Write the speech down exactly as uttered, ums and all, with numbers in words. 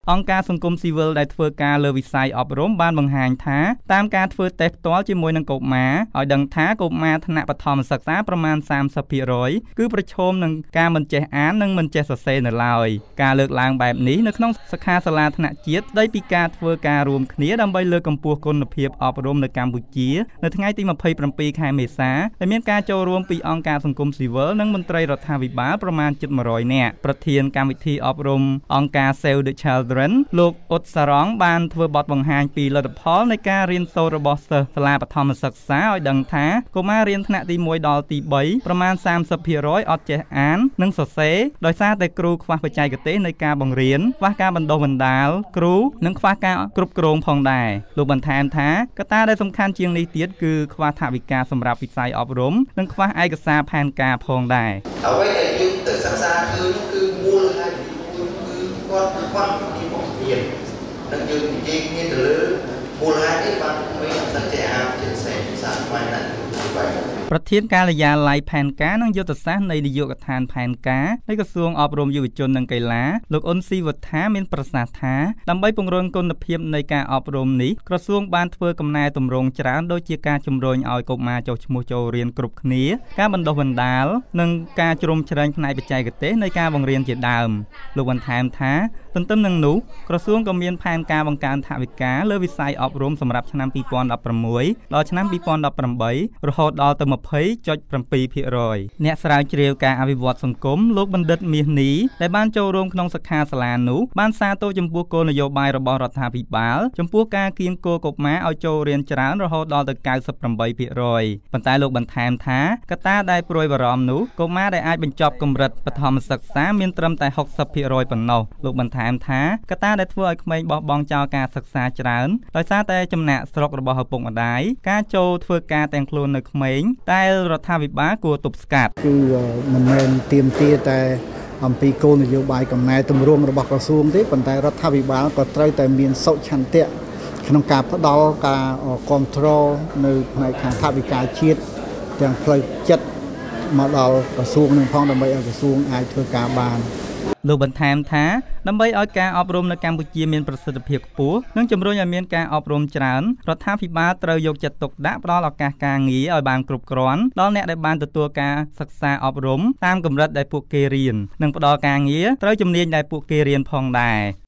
អង្គការសង្គមស៊ីវិលដែលធ្វើការលើវិស័យអប់រំបានបង្ហាញថាតាមការធ្វើតេស្តផ្ទាល់ជាមួយនឹងកុមារឲ្យដឹងថាកុមារថ្នាក់បឋមសិក្សាប្រមាណ សាមសិបភាគរយ គឺប្រឈមនឹងការមិនចេះអាននិងមិនចេះសរសេរនៅឡើយការលើកឡើងបែបនេះនៅក្នុងសិក្ខាសាលាថ្នាក់ជាតិស្ដីពីការធ្វើការរួមគ្នាដើម្បីលើកកម្ពស់គុណភាពអប់រំនៅកម្ពុជានៅថ្ងៃទី ម្ភៃប្រាំពីរ ខែមេសាដែលមានការចូលរួមពីអង្គការសង្គមស៊ីវិលនិងមន្ត្រីរដ្ឋាភិបាលប្រមាណជិត មួយរយ នាក់ប្រធានកម្មវិធីអប់រំអង្គការ Save the Children លោកអ៊ុតសារ៉ង់បានធ្វើបទបង្ហាញពីលទ្ធផលនៃការរៀនសូត្ររបស់សិស្សសាលាបឋមសិក្សាឲ្យដឹងថាកុមាររៀនថ្នាក់ទី មួយ ដល់ទី បី ប្រមាណ សាមសិបភាគរយ អត់ចេះអាននិងសរសេរដោយសារតែគ្រូខ្វះបច្ចេកទេសនៃការបង្រៀនខ្វះការបណ្ដុះបណ្ដាលគ្រូនិងខ្វះការគ្រប់គ្រងផងដែរលោកបន្ថែមថាកត្តាដែលសំខាន់ជាងនេះទៀតគឺខ្វះថវិកាសម្រាប់វិស័យអប់រំនិងខ្វះឯកសារផែនការផងដែរអ្វីដែលយើងទៅសិក្សាគឺគឺមូលហេតុគឺគាត់ខ្វះពីបង្រៀននិងយើងនិយាយគ្នាទៅលើមូលហេតុនេះបានមានសច្ចៈជាផ្សេងផ្សាយបានណាស់ប្រធានការិយាល័យផែនការនិងយុទ្ធសាស្ត្រនៃនាយកដ្ឋានផែនការនៃក្រសួងអប់រំយុវជននិងកីឡាលោកអ៊ុនស៊ីវុធាមានប្រសាសន៍ថាដើម្បីពង្រឹងគុណភាពនៃការអប់រំនេះក្រសួងបានធ្វើកំណែទម្រង់ច្រើនដូចជាការជំរុញឲ្យកុមារចុះឈ្មោះចូលរៀនគ្រប់គ្នាការបណ្ដុះបណ្ដាលនិងការជ្រោមជ្រែងផ្នែកបច្ចេកទេសនៃការបង្រៀនជាដើមលោកបន្ថែមថាទន្ទឹមនឹងនោះក្រសួងក៏មានផែនការបង្កើនថវិកាលើវិស័យអប់រំសម្រាប់ឆ្នាំ ពីរពាន់ដប់ប្រាំមួយ ដល់ឆ្នាំ ពីរពាន់ដប់ប្រាំបី រហូតដល់ទៅ ម្ភៃចុចប្រាំពីរភាគរយ អ្នកស្រាវជ្រាវការអភិវឌ្ឍសង្គមលោកបណ្ឌិតមាសនីដែលបានចូលរួមក្នុងសិក្ខាសាលានោះបានសាទរចំពោះគោលនយោបាយរបស់រដ្ឋាភិបាលចំពោះការគៀងគរកុមារឲ្យចូលរៀនច្រើនរហូតដល់ទៅ កៅសិបប្រាំបីភាគរយ ប៉ុន្តែលោកបន្ថែមថាកត្តាដែលព្រួយបារម្ភនោះកុមារដែលអាចបញ្ចប់កម្រិតបឋមសិក្សាមានត្រឹមតែ ហុកសិបភាគរយ ប៉ុណ្ណោះលោកបន្ថែមថាកត្តាដែលធ្វើឲ្យក្មេងបោះបង់ចោលការសិក្សាច្រើនដោយសារតែចំណាក់ស្រុករបស់ឪពុកម្ដាយការចូលធ្វើការទាំងខ្លួននៅក្មេងតែរដ្ឋាភិបាលគួរទប់ស្កាត់គឺមិនមែនទាមទារតែអំពីគោលនយោបាយកំណែទម្រង់របស់ក្រសួងទេប៉ុន្តែរដ្ឋាភិបាលក៏ត្រូវតែមានសុឆន្ទៈក្នុងការផ្ដល់ការគ្រប់គ្រងនៅផ្នែកខាងថវិកាជាតិទាំងផ្លូវចិត្តមកដល់ក្រសួងនឹងផងដើម្បីឲ្យក្រសួងអាចធ្វើការបានលោកបន្ថែមថាដើម្បីឲ្យការអប់រំនៅកម្ពុជាមានប្រសិទ្ធភាពខ្ពស់និងជំរុញឲ្យមានការអប់រំច្រើនរដ្ឋាភិបាលត្រូវយកចិត្តទុកដាក់ផ្ដល់ឱកាសការងារឲ្យបានគ្រប់គ្រាន់ដល់អ្នកដែលបានទទួលការសិក្សាអប់រំតាមកម្រិតដែលពួកគេរៀននិងផ្ដល់ការងារត្រូវជំនាញដែលពួកគេរៀនផងដែរ